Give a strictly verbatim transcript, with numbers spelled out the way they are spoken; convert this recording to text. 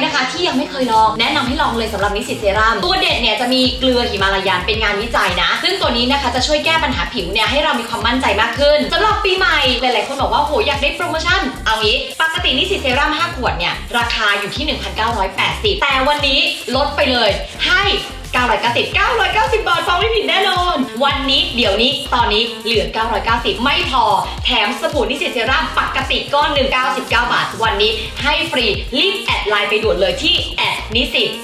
นะคะที่ยังไม่เคยลองแนะนำให้ลองเลยสำหรับนิสสิตเซรั่มตัวเด็ดเนี่ยจะมีเกลือหิมาลายันเป็นงานวิจัยนะซึ่งตัวนี้นะคะจะช่วยแก้ปัญหาผิวเนี่ยให้เรามีความมั่นใจมากขึ้นสำหรับปีใหม่หลายๆคนบอกว่าโหอยากได้โปรโมชั่นเอางี้ปกตินิสสิตเซรั่มห้าขวดเนี่ยราคาอยู่ที่ หนึ่งพันเก้าร้อยแปดสิบ แต่วันนี้ลดไปเลยให้เก้าร้อยเก้าสิบ เก้าร้อยเก้าสิบบาทฟังไม่ผิดแน่นอนวันนี้เดี๋ยวนี้ตอนนี้เหลือเก้าร้อยเก้าสิบไม่พอแถมสบู่นิสสิตเซรั่มปกติก้อนหนึ่งเก้าสิบเก้าบาทวันนี้ให้ฟรีรีบแอดไลน์ไปด่วนเลยที่แอดนิสสิต